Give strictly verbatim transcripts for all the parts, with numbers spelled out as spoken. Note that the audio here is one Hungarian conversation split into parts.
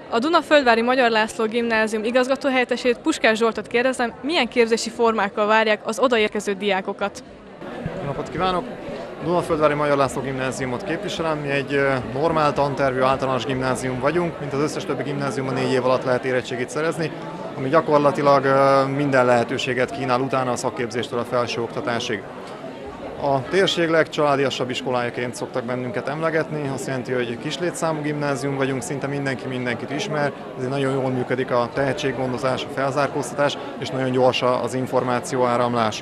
A Dunaföldvári Magyar László Gimnázium igazgatóhelyettesét, Puskás Zsoltot kérdezem, milyen képzési formákkal várják az odaérkező diákokat? Jó napot kívánok! Dunaföldvári Magyar László Gimnáziumot képviselem, mi egy normál tantervű általános gimnázium vagyunk, mint az összes többi gimnáziumban négy év alatt lehet érettségit szerezni, ami gyakorlatilag minden lehetőséget kínál utána a szakképzéstől a felsőoktatásig. A térség legcsaládiasabb iskolájaként szoktak bennünket emlegetni, azt jelenti, hogy kislétszámú gimnázium vagyunk, szinte mindenki mindenkit ismer, ezért nagyon jól működik a tehetséggondozás, a felzárkóztatás, és nagyon gyors az információáramlás.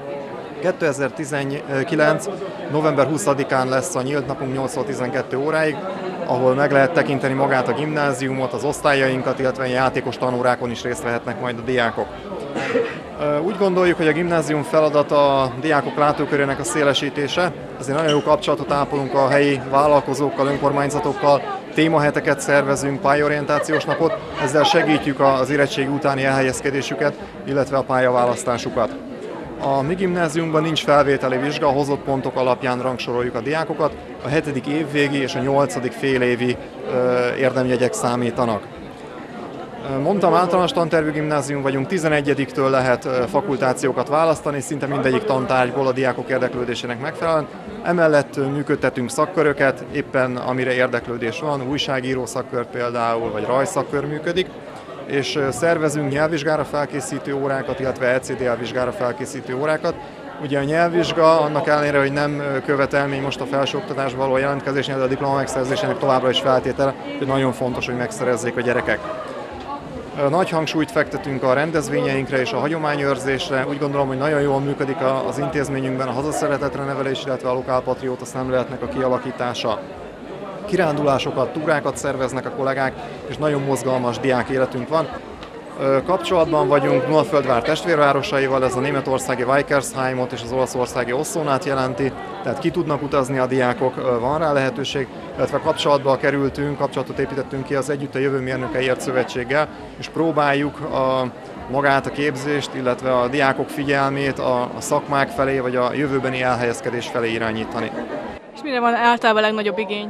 kétezer-tizenkilenc. november huszadikán lesz a nyílt napunk nyolctól tizenkettő óráig, ahol meg lehet tekinteni magát a gimnáziumot, az osztályainkat, illetve játékos tanórákon is részt vehetnek majd a diákok. Úgy gondoljuk, hogy a gimnázium feladata a diákok látókörének a szélesítése, ezért nagyon jó kapcsolatot ápolunk a helyi vállalkozókkal, önkormányzatokkal, témaheteket szervezünk, pályaorientációs napot, ezzel segítjük az érettségi utáni elhelyezkedésüket, illetve a pályaválasztásukat. A mi gimnáziumban nincs felvételi vizsga, a hozott pontok alapján rangsoroljuk a diákokat, a hetedik évvégi és a nyolcadik félévi érdemjegyek számítanak. Mondtam, általános tantervű gimnázium vagyunk, tizenegyediktől lehet fakultációkat választani, szinte mindegyik tantárgyból a diákok érdeklődésének megfelelően. Emellett működtetünk szakköröket, éppen amire érdeklődés van, újságíró szakkör például, vagy rajszakkör működik, és szervezünk nyelvvizsgára felkészítő órákat, illetve E C D L vizsgára felkészítő órákat. Ugye a nyelvvizsga annak ellenére, hogy nem követelmény most a felsőoktatásba való jelentkezésnél, de a diploma megszerzésének továbbra is feltétele, hogy nagyon fontos, hogy megszerezzék a gyerekek. Nagy hangsúlyt fektetünk a rendezvényeinkre és a hagyományőrzésre. Úgy gondolom, hogy nagyon jól működik az intézményünkben a hazaszeretetre nevelés, illetve a lokálpatrióta szemléletnek a kialakítása. Kirándulásokat, túrákat szerveznek a kollégák, és nagyon mozgalmas diák életünk van. Kapcsolatban vagyunk Dunaföldvár testvérvárosaival, ez a németországi Weikersheimot és az olaszországi Ossonát jelenti, tehát ki tudnak utazni a diákok, van rá lehetőség, illetve kapcsolatba kerültünk, kapcsolatot építettünk ki az Együtt a Jövő Mérnökeiért Szövetséggel, és próbáljuk a, magát a képzést, illetve a diákok figyelmét a, a szakmák felé, vagy a jövőbeni elhelyezkedés felé irányítani. És mire van általában a legnagyobb igény?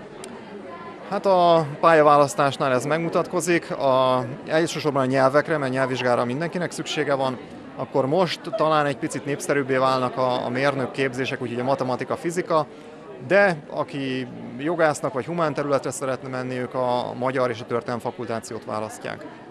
Hát a pályaválasztásnál ez megmutatkozik, a, elsősorban a nyelvekre, mert nyelvvizsgára mindenkinek szüksége van, akkor most talán egy picit népszerűbbé válnak a, a mérnök képzések, úgyhogy a matematika, fizika, de aki jogásznak vagy humán területre szeretne menni, ők a magyar és a történelem fakultációt választják.